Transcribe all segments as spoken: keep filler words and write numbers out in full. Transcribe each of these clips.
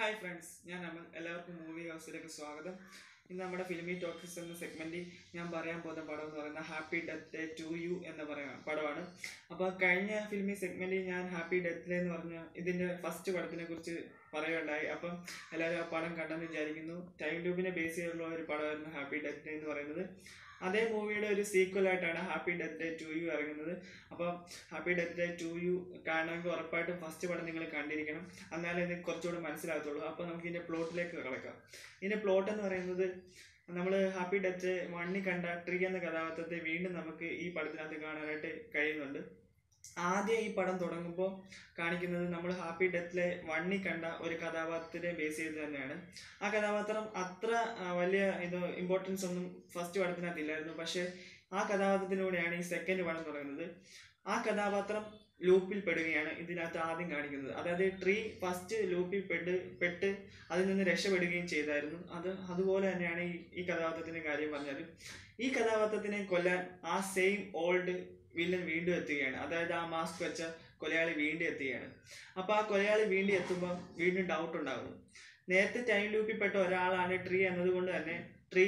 Hi friends, ഞാൻ അമൽ. എല്ലാവർക്കും movie ഹൗസിലേക്ക് സ്വാഗതം. ഇന്ന് നമ്മുടെ ഫിലിമി ടോക്സ് എന്ന സെഗ്മെന്റിൽ ഞാൻ പറയാൻ പോകുന്ന പടം എന്ന് പറയുന്നത് happy death day to you എന്ന പറയുന്ന പടമാണ്. അപ്പോൾ കഴിഞ്ഞ ഫിലിമി സെഗ്മെന്റിൽ ഞാൻ ഹാപ്പി ഡെത്ത് ഡേ എന്ന് പറഞ്ഞ ഇതിന്റെ ഫസ്റ്റ് പടത്തിനെ കുറിച്ച് പറയുകയുണ്ടായി. അപ്പം എല്ലാവരും ആ പടം കണ്ടെന്ന് വിചാരിക്കുന്നു. ടൈം ലൂപ്പിനെ ബേസ് ചെയ്തുള്ള ഒരു പടമായിരുന്നു ഹാപ്പി ഡെത്ത് ഡേ എന്ന് പറയുന്നത്. അതേ മൂവിയുടെ ഒരു സീക്വൽ ആയിട്ടാണ് happy death day to you ഇറങ്ങുന്നത്. അപ്പം happy death day to you കാണണമെങ്കിൽ ഉറപ്പായിട്ടും ഫസ്റ്റ് പടം നിങ്ങൾ കണ്ടിരിക്കണം, എന്നാലേ ഇത് കുറച്ചുകൂടെ മനസ്സിലാകത്തുള്ളൂ. അപ്പോൾ നമുക്ക് ഇതിൻ്റെ പ്ലോട്ടിലേക്ക് കിടക്കാം. ഇതിൻ്റെ പ്ലോട്ട് എന്ന് പറയുന്നത്, നമ്മൾ ഹാപ്പി ഡെത്ത് വണ്ണി കണ്ട ട്രീ എന്ന കഥാപാത്രത്തെ വീണ്ടും നമുക്ക് ഈ പടത്തിനകത്ത് കാണാനായിട്ട് കഴിയുന്നുണ്ട്. ആദ്യം ഈ പടം തുടങ്ങുമ്പോൾ കാണിക്കുന്നത് നമ്മൾ ഹാപ്പി ഡെത്തിലെ വണ്ണി കണ്ട ഒരു കഥാപാത്രത്തെ ബേസ് ചെയ്ത് തന്നെയാണ്. ആ കഥാപാത്രം അത്ര വലിയ ഇത് ഇമ്പോർട്ടൻസ് ഒന്നും ഫസ്റ്റ് പടത്തിനകത്ത് ഇല്ലായിരുന്നു. പക്ഷേ ആ കഥാപാത്രത്തിലൂടെയാണ് ഈ സെക്കൻഡ് പടം തുടങ്ങുന്നത്. ആ കഥാപാത്രം ലൂപ്പിൽ പെടുകയാണ് ഇതിനകത്ത് ആദ്യം കാണിക്കുന്നത്. അതായത് ട്രീ ഫസ്റ്റ് ലൂപ്പിൽ പെട്ട് പെട്ട് അതിൽ നിന്ന് രക്ഷപ്പെടുകയും ചെയ്തായിരുന്നു. അത് അതുപോലെ തന്നെയാണ് ഈ ഈ കഥാപാത്രത്തിൻ്റെ കാര്യം പറഞ്ഞാൽ, ഈ കഥാപാത്രത്തിനെ കൊല്ലാൻ ആ സെയിം ഓൾഡ് വില്ലൻ വീണ്ടും എത്തുകയാണ്. അതായത് ആ മാസ്ക് വെച്ച കൊലയാളി വീണ്ടും എത്തുകയാണ്. അപ്പോൾ ആ കൊലയാളി വീണ്ടും എത്തുമ്പോൾ വീണ്ടും ഡൗട്ട് ഉണ്ടാകുന്നു. നേരത്തെ ടൈം ലൂപ്പിൽപ്പെട്ട ഒരാളാണ് ട്രീ എന്നതുകൊണ്ട് തന്നെ ട്രീ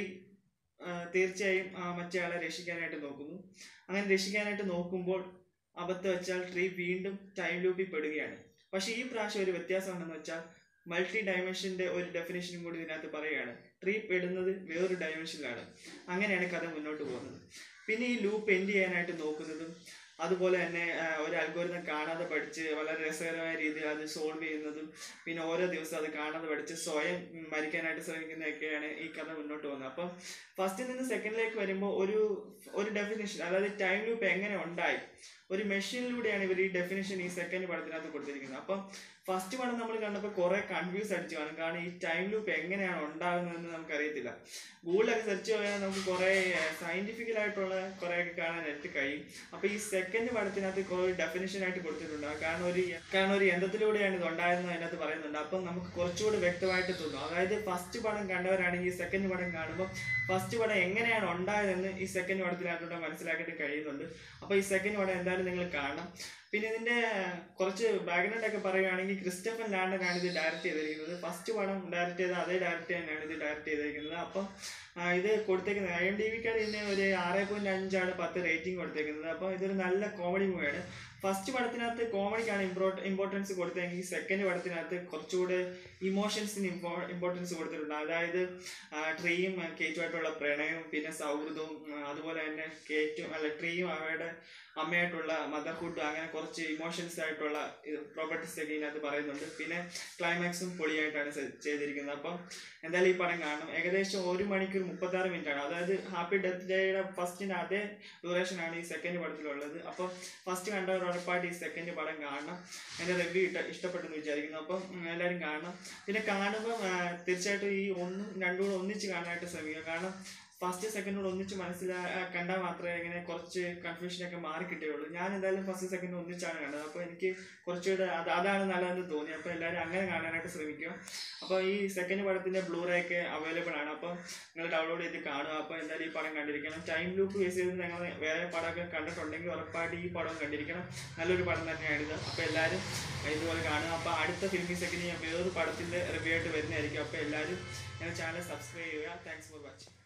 തീർച്ചയായും ആ മറ്റേയാളെ രക്ഷിക്കാനായിട്ട് നോക്കുന്നു. അങ്ങനെ രക്ഷിക്കാനായിട്ട് നോക്കുമ്പോൾ അബദ്ധം വെച്ചാൽ ട്രീ വീണ്ടും ടൈം ലൂപ്പിൽ പെടുകയാണ്. പക്ഷേ ഈ പ്രാവശ്യം ഒരു വ്യത്യാസം ഉണ്ടെന്ന് വെച്ചാൽ മൾട്ടി ഡയമെൻഷൻ്റെ ഒരു ഡെഫിനേഷനും കൂടി ഇതിനകത്ത് പറയുകയാണ്. ട്രീ പെടുന്നത് വേറൊരു ഡയമെൻഷനിലാണ്. അങ്ങനെയാണ് കഥ മുന്നോട്ട് പോകുന്നത്. പിന്നെ ഈ ലൂപ്പ് എൻഡ് ചെയ്യാനായിട്ട് നോക്കുന്നതും അതുപോലെ തന്നെ ഒരു അൽഗോരിതം കാണാതെ പഠിച്ച് വളരെ രസകരമായ രീതിയിൽ അത് സോൾവ് ചെയ്യുന്നതും പിന്നെ ഓരോ ദിവസം അത് കാണാതെ പഠിച്ച് സ്വയം മരിക്കാനായിട്ട് ശ്രമിക്കുന്നതൊക്കെയാണ് ഈ കഥ മുന്നോട്ട് പോകുന്നത്. അപ്പം ഫസ്റ്റിൽ നിന്ന് സെക്കൻഡിലേക്ക് വരുമ്പോൾ ഒരു ഒരു ഡെഫിനേഷൻ, അതായത് ടൈം ലൂപ്പ് എങ്ങനെ ഉണ്ടായി, ഒരു മെഷീനിലൂടെയാണ് ഇവർ ഈ ഡെഫിനേഷൻ ഈ സെക്കൻഡ് പടത്തിനകത്ത് കൊടുത്തിരിക്കുന്നത്. അപ്പം ഫസ്റ്റ് പടം നമ്മൾ കണ്ടപ്പോൾ കുറേ കൺഫ്യൂസ് അടിച്ചു കാണും. കാരണം ഈ ടൈം ലൂപ്പ് എങ്ങനെയാണ് ഉണ്ടാകുന്നതെന്ന് നമുക്കറിയത്തില്ല. ഗൂഗിളൊക്കെ സെർച്ച് ചെയ്യാൻ നമുക്ക് കുറേ സയൻറ്റിഫിക്കലായിട്ടുള്ള കുറേയൊക്കെ കാണാനായിട്ട് കഴിയും. അപ്പോൾ ഈ സെക്കൻഡ് പടത്തിനകത്ത് കുറേ ഡെഫിനേഷനായിട്ട് കൊടുത്തിട്ടുണ്ട്. കാരണം ഒരു കാരണം ഒരു യന്ത്രത്തിലൂടെയാണ് ഇത് ഉണ്ടായിരുന്നത് അതിനകത്ത് പറയുന്നുണ്ട്. അപ്പം നമുക്ക് കുറച്ചുകൂടി വ്യക്തമായിട്ട് തോന്നും. അതായത് ഫസ്റ്റ് പടം കണ്ടവരാണെങ്കിൽ ഈ സെക്കൻഡ് പടം കാണുമ്പോൾ ഫസ്റ്റ് പടം എങ്ങനെയാണ് ഉണ്ടായതെന്ന് ഈ സെക്കൻഡ് പടത്തിനകത്തൂടെ മനസ്സിലാക്കിയിട്ട് കഴിയുന്നുണ്ട്. അപ്പോൾ ഈ സെക്കൻഡ് പടം എന്തായാലും നിങ്ങൾ കാണണം. പിന്നെ ഇതിൻ്റെ കുറച്ച് ബാക്ക്ഗ്രൗണ്ട് ഒക്കെ പറയുകയാണെങ്കിൽ ക്രിസ്റ്റഫർ ലാൻഡനാണ് ഇത് ഡയറക്റ്റ് ചെയ്തിരിക്കുന്നത്. ഫസ്റ്റ് പടം ഡയറക്റ്റ് ചെയ്ത അതേ ഡയറക്റ്റ് തന്നെയാണ് ഇത് ഡയറക്റ്റ് ചെയ്തിരിക്കുന്നത്. അപ്പം ഇത് കൊടുത്തേക്കുന്നത് ഐ എം ഡി വിക്കാർ ഇതിന് ഒരു ആറ് പോയിൻറ്റ് അഞ്ചാണ് പത്ത് റേറ്റിംഗ് കൊടുത്തേക്കുന്നത്. അപ്പോൾ ഇതൊരു നല്ല കോമഡി മൂവിയാണ്. ഫസ്റ്റ് പടത്തിനകത്ത് കോമഡിക്കാണ് ഇമ്പോർ ഇമ്പോർട്ടൻസ് കൊടുത്തതെങ്കിൽ സെക്കൻഡ് പടത്തിനകത്ത് കുറച്ചുകൂടെ ഇമോഷൻസിന് ഇമ്പോ ഇമ്പോർട്ടൻസ് കൊടുത്തിട്ടുണ്ട്. അതായത് ട്രീയും കേറ്റുമായിട്ടുള്ള പ്രണയവും പിന്നെ സൗഹൃദവും അതുപോലെ തന്നെ കേറ്റും അല്ല ട്രീയും അവയുടെ അമ്മയായിട്ടുള്ള മദർഹുഡ്, അങ്ങനെ കുറച്ച് ഇമോഷൻസ് ആയിട്ടുള്ള പ്രോപ്പർട്ടീസ് ഒക്കെ ഇതിനകത്ത് പറയുന്നുണ്ട്. പിന്നെ ക്ലൈമാക്സും പൊളിയായിട്ടാണ് ചെയ്തിരിക്കുന്നത്. അപ്പം എന്തായാലും ഈ പടം കാണണം. ഏകദേശം ഒരു മണിക്കൂർ മുപ്പത്താറ് മിനിറ്റ് ആണ്. അതായത് ഹാപ്പി ഡെത്ത് ഡേയുടെ ഫസ്റ്റിന് അതേ ഡ്യൂറേഷനാണ് ഈ സെക്കൻഡ് പടത്തിലുള്ളത്. അപ്പം ഫസ്റ്റ് കണ്ടവർ ഉറപ്പായിട്ട് ഈ സെക്കൻഡ് പടം കാണണം. എൻ്റെ റിവ്യൂ ഇട്ട ഇഷ്ടപ്പെട്ടെന്ന് വിചാരിക്കുന്നു. അപ്പം എല്ലാവരും കാണണം. പിന്നെ കാണുമ്പോൾ തീർച്ചയായിട്ടും ഈ ഒന്നും രണ്ടും കൂടെ ഒന്നിച്ച് കാണാനായിട്ട് ശ്രമിക്കുക. കാരണം ഫസ്റ്റ് സെക്കൻഡ് കൂടെ ഒന്നിച്ച് മനസ്സിലാ കണ്ടാൽ മാത്രമേ ഇങ്ങനെ കുറച്ച് കൺഫ്യൂഷനൊക്കെ മാറി കിട്ടുകയുള്ളൂ. ഞാൻ എന്തായാലും ഫസ്റ്റ് സെക്കൻഡ് ഒന്നിച്ചാണ് കണ്ടത്. അപ്പോൾ എനിക്ക് കുറച്ചുകൂടെ അത് അതാണ് നല്ലതെന്ന് തോന്നി. അപ്പോൾ എല്ലാവരും അങ്ങനെ കാണാനായിട്ട് ശ്രമിക്കുക. അപ്പോൾ ഈ സെക്കൻഡ് പടത്തിൻ്റെ ബ്ലൂറേ ഒക്കെ അവൈലബിൾ ആണ്. അപ്പോൾ നിങ്ങൾ ഡൗൺലോഡ് ചെയ്ത് കാണുക. അപ്പോൾ എന്തായാലും ഈ പടം കണ്ടിരിക്കണം. ടൈം ലൂപ്പ് ബേസ് ചെയ്ത് നിങ്ങൾ വേറെ പടമൊക്കെ കണ്ടിട്ടുണ്ടെങ്കിൽ ഉറപ്പായിട്ട് ഈ പടം കണ്ടിരിക്കണം. നല്ലൊരു പടം തന്നെയാണിത്. അപ്പോൾ എല്ലാവരും ഇതുപോലെ കാണുക. അപ്പോൾ അടുത്ത ഫിലിമി സെക്കൻഡ് ഞാൻ വേറൊരു പടത്തിൻ്റെ റിവ്യൂ ആയിട്ട് വരുന്നതായിരിക്കും. അപ്പോൾ എല്ലാവരും എൻ്റെ ചാനൽ സബ്സ്ക്രൈബ് ചെയ്യുക. Thanks for watching.